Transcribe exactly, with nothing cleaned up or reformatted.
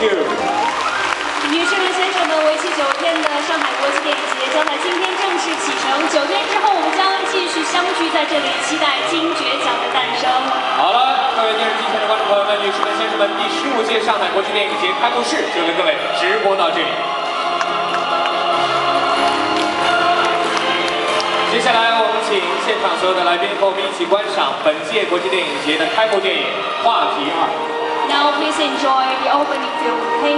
you。 女士们、先生们，为期九天的上海国际电影节将在今天正式启程。九天之后，我们将继续相聚在这里，期待金爵奖的诞生。 好了，各位电视机前的观众朋友们、女士们、先生们，第十五届上海国际电影节开幕式就跟各位直播到这里。接下来，我们请现场所有的来宾和我们一起观赏本届国际电影节的开幕电影《话题二》。 Now please enjoy the opening film.